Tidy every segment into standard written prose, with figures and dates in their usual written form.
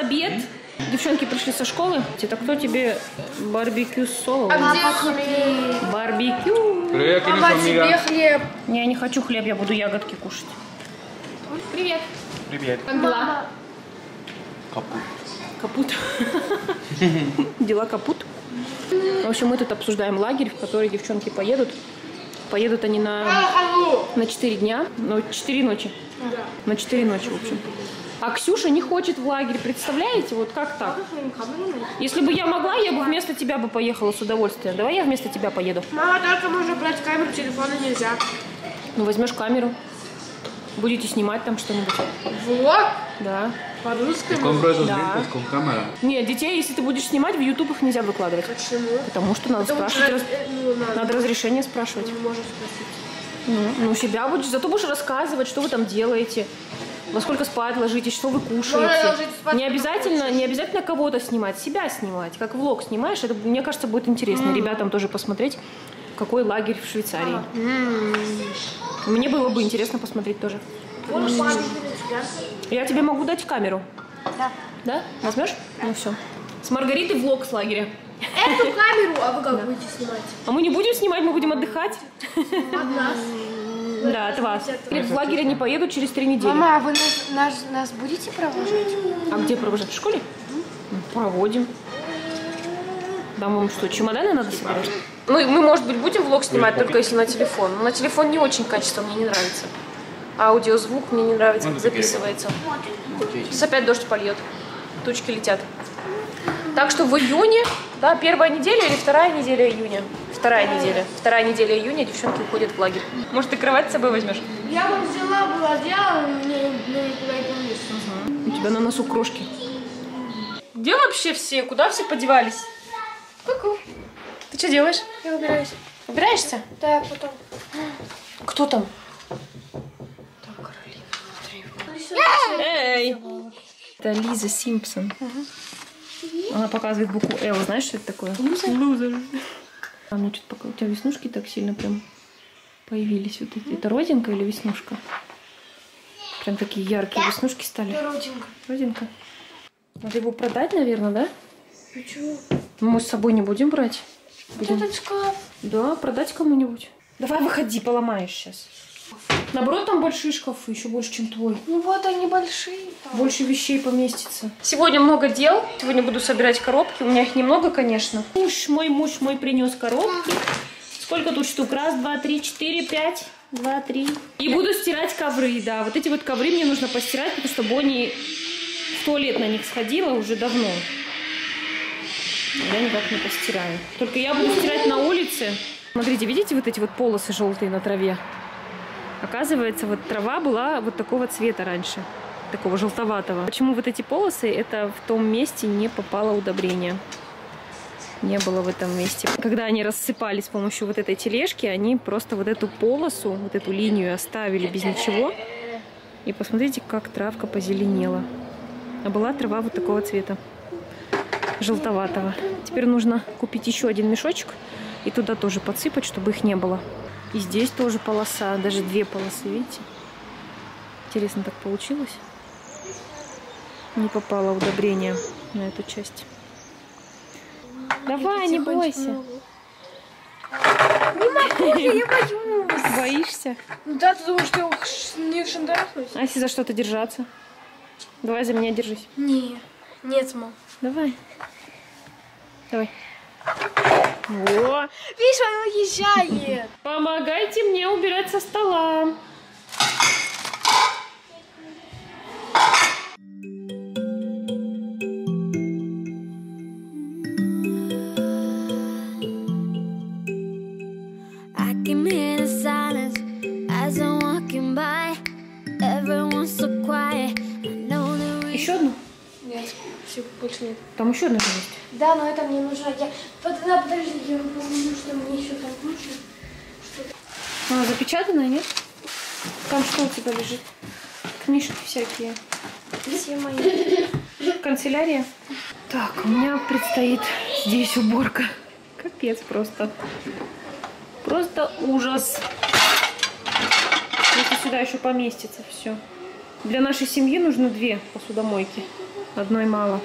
обед. Девчонки пришли со школы. Это кто тебе барбекю соло? А где хлеб? Барбекю. Привет, Мама, тебе хлеб. Не, я не хочу хлеб, я буду ягодки кушать. Привет. Привет. Как дела? Капут. Капут. Дела капут. В общем, мы тут обсуждаем лагерь, в который девчонки поедут. Поедут они на 4 дня, но 4 ночи. Да. На 4 ночи, в общем. А Ксюша не хочет в лагерь, представляете? Вот как так? Если бы я могла, я бы вместо тебя бы поехала с удовольствием. Давай я вместо тебя поеду. Мама, только можно брать камеру, телефона нельзя. Ну, возьмешь камеру. Будете снимать там что-нибудь. Вот. Да. По-русски. Да. Con cámara. Нет, детей, если ты будешь снимать, в YouTube их нельзя выкладывать. Почему? Потому что надо спрашивать. Надо разрешение спрашивать. Можно спросить. Ну, себя будешь, зато будешь рассказывать, что вы там делаете, во сколько спать ложитесь, что вы кушаете. Не обязательно кого-то снимать, себя снимать. Как влог снимаешь, это, мне кажется, будет интересно. Ребятам тоже посмотреть, какой лагерь в Швейцарии. Мне было бы интересно посмотреть тоже. Я тебе могу дать камеру. Да. Да? Возьмешь? Ну все. С Маргаритой влог с лагеря. Эту камеру, а вы как будете снимать? А мы не будем снимать, мы будем отдыхать. От нас. Да, от вас. В лагерь они поедут через 3 недели. Мама, а вы нас будете провожать? А где провожать? В школе? Проводим. Да, вам что, чемоданы надо собирать? Мы, может быть, будем влог снимать, только если на телефон. Но на телефон не очень качество, мне не нравится. Аудиозвук мне не нравится, как записывается. Сейчас опять дождь польет. Тучки летят. Так что в июне, да, 1-я неделя или 2-я неделя июня? 2-я неделя. 2-я неделя июня девчонки уходят в лагерь. Может, ты кровать с собой возьмешь? Я бы взяла бы одеяло, но никуда не поместится. У тебя на носу крошки. Где вообще все? Куда все подевались? Ку-ку. Ты что делаешь? Я убираюсь. Убираешься? Да, потом. Кто там? Там Каролина. Эй! Это Лиза Симпсон. Она показывает букву Л. Знаешь, что это такое? Лузер. А мне что-то пока... У тебя веснушки так сильно прям появились. Вот эти. Это родинка или веснушка? Прям такие яркие веснушки стали. Родинка. Родинка. Надо его продать, наверное, да? Почему? Мы с собой не будем брать. Будем. Этот шкаф. Да, продать кому-нибудь. Давай выходи, поломаешь сейчас. Наоборот, там большие шкафы, еще больше, чем твой. Ну вот они большие. Там. Больше вещей поместится. Сегодня много дел. Сегодня буду собирать коробки. У меня их немного, конечно. Муж мой принес коробки. Сколько тут штук? 1, 2, 3, 4, 5. 2, 3. И буду стирать ковры, да. Вот эти вот ковры мне нужно постирать, потому что Бонни в туалет на них сходила уже давно. Я никак не постираю. Только я буду стирать на улице. Смотрите, видите вот эти вот полосы желтые на траве? Оказывается, вот трава была вот такого цвета раньше. Такого желтоватого. Почему вот эти полосы? Это в том месте не попало удобрение. Не было в этом месте. Когда они рассыпали с помощью вот этой тележки, они просто вот эту полосу, вот эту линию оставили без ничего. И посмотрите, как травка позеленела. А была трава вот такого цвета. Желтоватого. Теперь нужно купить еще один мешочек и туда тоже подсыпать, чтобы их не было. И здесь тоже полоса, даже 2 полосы, видите? Интересно так получилось. Не попало удобрение на эту часть. Давай, не бойся. Не могу, я не боюсь. Боишься? Ну да, ты думаешь, что я не шандарахнусь? А если за что-то держаться? Давай за меня держись. Не, нет, мам. Давай. Давай. Во! Видишь, он уезжает. Помогайте мне убирать со стола. Еще одну? Нет, все, больше нет. Там еще одна же есть. Да, но это мне нужно. Подожди, я помню, что мне еще там нужно. Она запечатанная, нет? Там что у тебя лежит? Книжки всякие. Все мои. Канцелярия. Так, у меня предстоит здесь уборка. Капец просто. Просто ужас. Если сюда еще поместится все. Для нашей семьи нужно 2 посудомойки. Одной мало.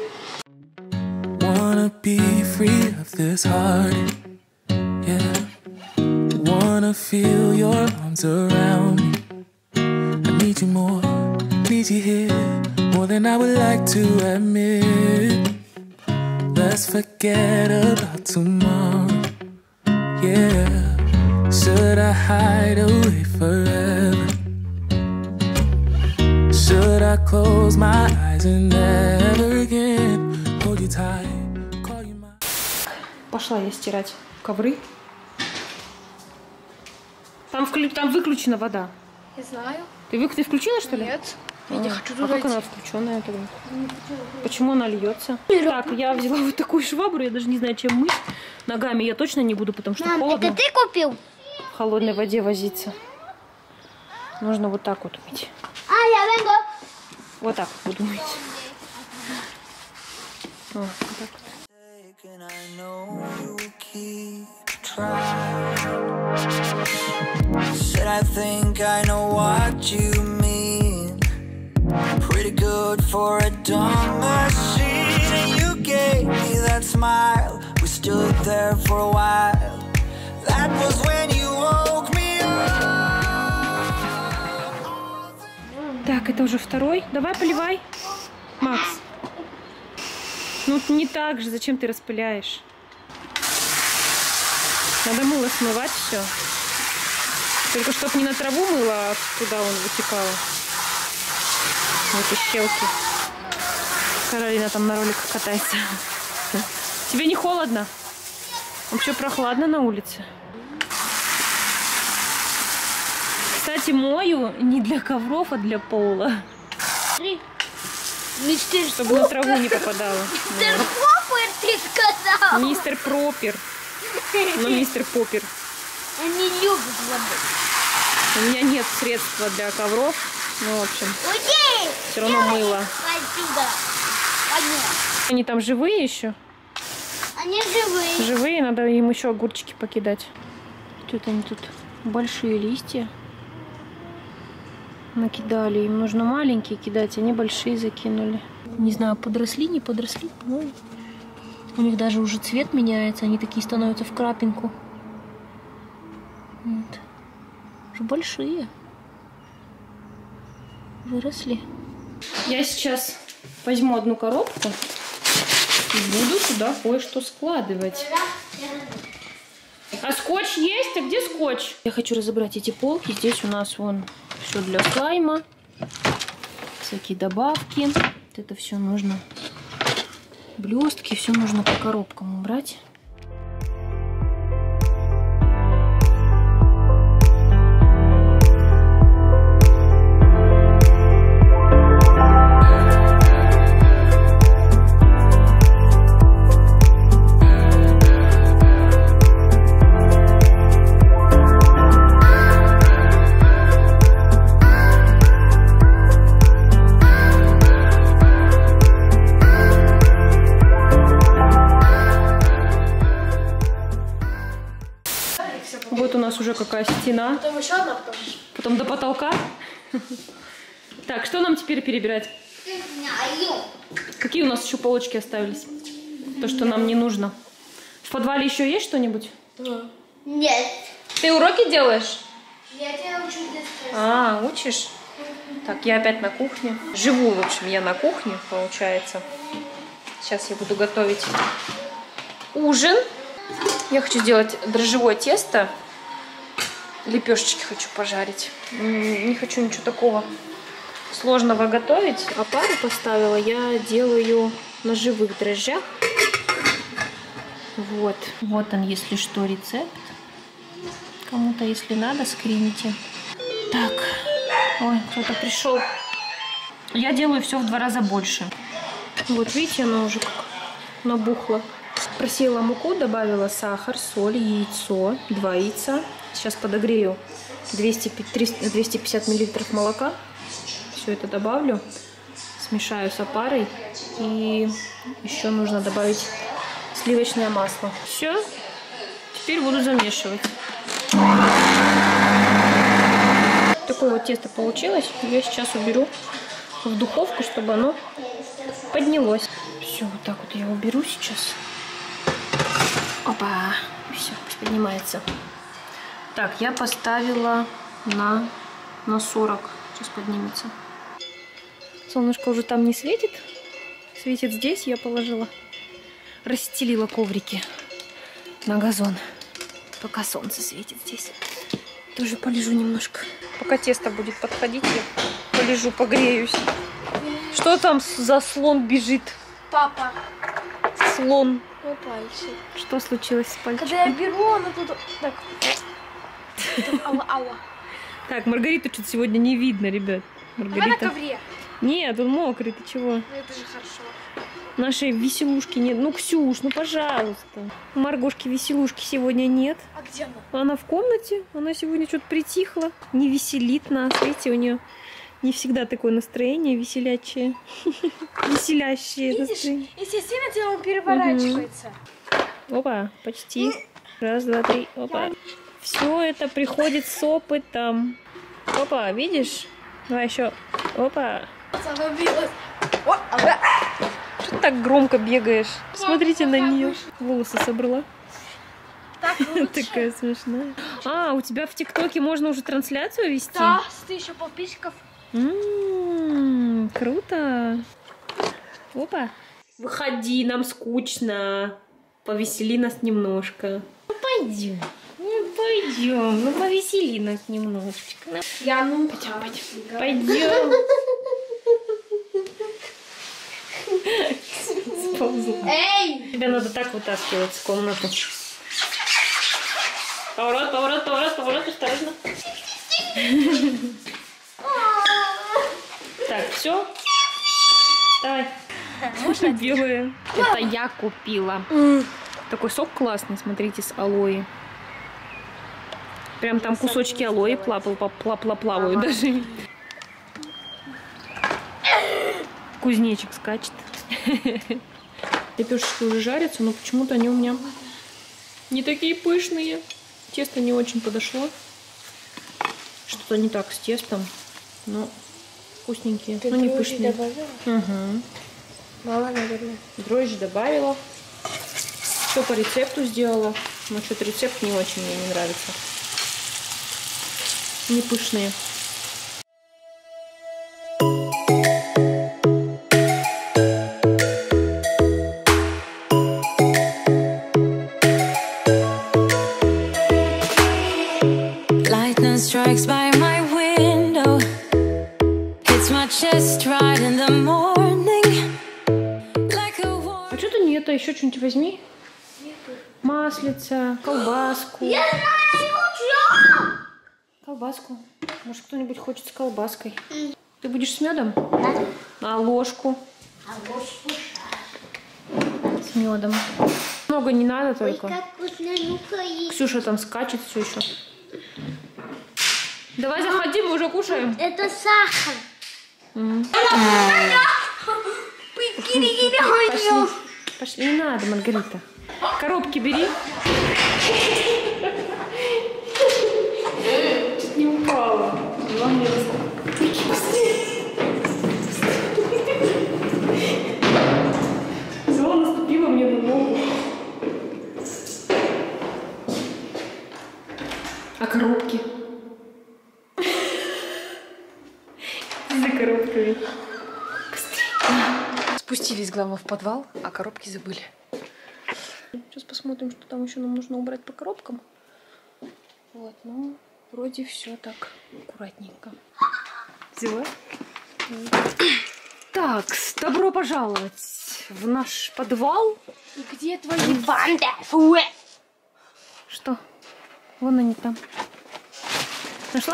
Wanna be free of this heart, yeah. Wanna feel your arms around me. I need you more, need you here, more than I would like to admit. Let's forget about tomorrow, yeah. Should I hide away forever? Should I close my eyes and never again hold you tight, call you mine? Пошла я стирать ковры. Там выключена вода. Я знаю. Ты включила, что ли? Нет. Я не хочу А туда как идти. она включенная тогда? Почему она льется? Так, я взяла вот такую швабру, я даже не знаю, чем мыть. Ногами я точно не буду, потому что Мам, холодно. это ты купил? В холодной воде возиться. Нужно вот так вот мыть. А, я vengo. Вот так вот буду мыть. О, вот так вот. And I know you keep trying. Said I think I know what you mean. Pretty good for a dumb machine. And you gave me that smile. We stood there for a while. That was when you woke me up. Так, это уже второй. Давай, поливай. Макс. Ну, не так же. Зачем ты распыляешь? Надо мыло смывать все. Только чтоб не на траву мыло, а туда он вытекало. Вот и щелки. Каролина там на роликах катается. Тебе не холодно? Вообще прохладно на улице. Кстати, мою не для ковров, а для пола. Мистер Чтобы на траву не попадало. Мистер Поппер, ты сказал. Мистер Пропер. Но мистер Поппер. Они любят воду. У меня нет средства для ковров. Ну, в общем, Уйди! все равно мыло. Отсюда. Понятно. Они там живые еще? Они живые. Живые, надо им еще огурчики покидать. Что-то они тут большие листья накидали. Им нужно маленькие кидать, они большие закинули. Не знаю, подросли, не подросли. Ну, у них даже уже цвет меняется, они такие становятся в крапинку. Вот. Уже большие. Выросли. Я сейчас возьму одну коробку и буду туда кое-что складывать. А скотч есть? А где скотч? Я хочу разобрать эти полки. Здесь у нас вон все для слайма. Всякие добавки. Вот это все нужно. Блестки. Все нужно по коробкам убрать. Вот у нас уже какая стена. Потом еще одна, Потом до потолка. Так, что нам теперь перебирать? Какие у нас еще полочки остались? То, что нам не нужно. В подвале еще есть что-нибудь? Нет. Ты уроки делаешь? Я тебя учу детство. А, учишь? Так, я опять на кухне. Живу, в общем, я на кухне, получается. Сейчас я буду готовить ужин. Я хочу сделать дрожжевое тесто. Лепешечки хочу пожарить. Не хочу ничего такого сложного готовить. А пару поставила я делаю на живых дрожжах. Вот. Вот он, если что, рецепт. Кому-то, если надо, скрините. Так. Ой, кто-то пришел. Я делаю все в 2 раза больше. Вот видите, оно уже как набухло. Просеяла муку, добавила сахар, соль, яйцо, 2 яйца. Сейчас подогрею 250 мл молока. Все это добавлю. Смешаю с опарой. И еще нужно добавить сливочное масло. Все. Теперь буду замешивать. Такое вот тесто получилось. Я сейчас уберу в духовку, чтобы оно Поднялось. Все, вот так вот я уберу сейчас. Опа. Все, пусть поднимается. Так, я поставила на 40. Сейчас поднимется. Солнышко уже там не светит. Светит здесь, я положила. Расстелила коврики на газон. Пока солнце светит здесь. Тоже полежу немножко. Пока тесто будет подходить, я полежу, погреюсь. Что там за слон бежит? Папа. Слон. Мой пальчик. Что случилось с пальчиком? Когда я беру, оно тут так. Ауа. Так, Маргариту что-то сегодня не видно, ребят. Давай на Маргарита. ковре. Нет, он мокрый, ты чего? Ну это же хорошо. Нашей веселушки нет. Ну, Ксюш, ну пожалуйста. У Маргошки веселушки сегодня нет. А где она? Она в комнате. Она сегодня что-то притихла. Не веселит нас. Видите, у нее не всегда такое настроение веселячее. Веселящее настроение. Если сильно дело, он переворачивается. Опа, почти. Раз, два, три. Опа. Все это приходит с опытом. Опа, видишь? Давай еще. Опа. Забилась. Что ты так громко бегаешь? Смотрите на нее. Волосы собрала. Так лучше. Такая смешная. А, у тебя в ТикТоке можно уже трансляцию вести? Да, 1000 подписчиков. Круто. Опа. Выходи, нам скучно. Повесели нас немножко. Ну пойдем. Ну повесели нас немножечко. Я ну Пойдем. Сползла. Эй! Тебе надо так вытаскивать в комнату. Поворот, осторожно. Так, все. Давай. Белая. Это я купила. Такой сок классный, смотрите, с алоэ. Прям там кусочки алоэ плавают даже. Кузнечик скачет. Лепешечки уже жарятся, но почему-то они у меня не такие пышные. Тесто не очень подошло. Что-то не так с тестом. Но вкусненькие. Ты но не дрожжи пышные. добавила? Угу. Мало, наверное. Дрожжи добавила. Все по рецепту сделала. Но что-то рецепт не очень мне не нравится. Не пышные. Lightning strikes by my window, hits my chest right in the morning, like a war. А что-то нет, а еще что-нибудь возьми. Маслица, колбаску. Я знаю, Колбаску. Может, кто-нибудь хочет с колбаской. Ты будешь с медом? А ложку? С медом. Много не надо только. как вкусно, ну-ка и... Ксюша там скачет все еще. Давай заходи, мы уже кушаем. Это сахар. Пошли. Пошли. Не надо, Маргарита. Коробки бери. Чуть не упала. Взяла, наступила мне на ногу. А коробки? За коробками. Спустились, главное, в подвал, а коробки забыли. Сейчас посмотрим, что там еще нам нужно убрать по коробкам. Вот, ну, вроде все так аккуратненько. Взяла? Так, добро пожаловать в наш подвал. И где твои банды? Что? Вон они там. Нашла?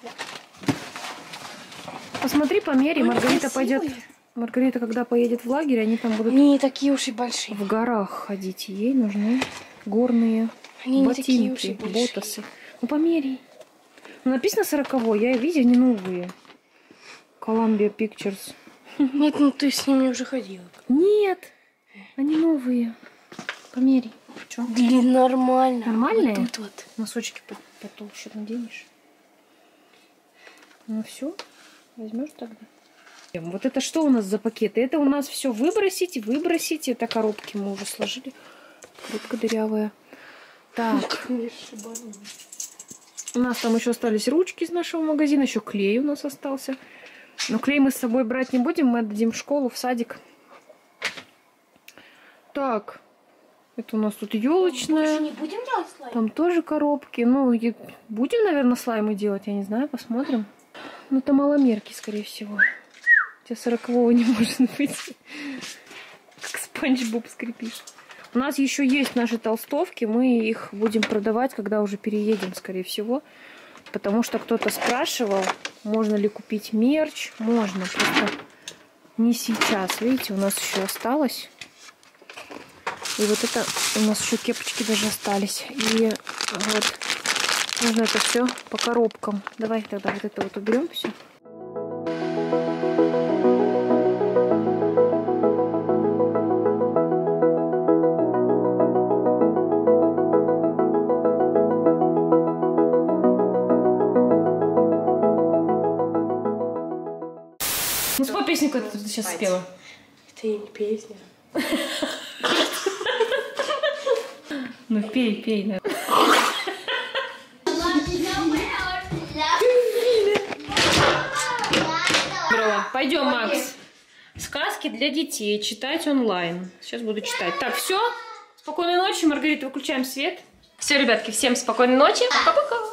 Посмотри, померяй. Маргарита пойдет. Маргарита, когда поедет в лагерь, они там будут Они не такие уж и большие. в горах ходить. Ей нужны горные Они не такие уж и ботинки, большие. ботасы. Ну, померяй. Ну, написано 40-й. Я видела, они новые. Columbia Pictures. Нет, ну ты с ними уже ходила. Нет, они новые. Померяй. Что? Блин, нормально. Нормальные? Вот тут вот. Носочки потолще наденешь. Ну все, возьмешь тогда. Вот это что у нас за пакеты? Это у нас все выбросить. Это коробки мы уже сложили. Коробка дырявая. Так. У нас там еще остались ручки из нашего магазина. Еще клей у нас остался. Но клей мы с собой брать не будем. Мы отдадим в школу, в садик. Так. Это у нас тут елочная. Не будем делать слайм? Там тоже коробки. Ну, будем, наверное, слаймы делать. Я не знаю, посмотрим. Ну, это маломерки, скорее всего. Хотя 40-го не может быть. Как Спанч Боб скрипишь. У нас еще есть наши толстовки. Мы их будем продавать, когда уже переедем, скорее всего. Потому что кто-то спрашивал, можно ли купить мерч. Можно, просто не сейчас. Видите, у нас еще осталось. И вот это у нас еще кепочки даже остались. И вот нужно это все по коробкам. Давай тогда вот это вот уберем все. Ну, спой песню, которую ты сейчас спела. Это и не песня. Ну, пей, да. Пойдем, Макс. Сказки для детей. Читать онлайн. Сейчас буду читать. Так, все. Спокойной ночи, Маргарита. Выключаем свет. Все, ребятки, всем спокойной ночи. Пока-пока.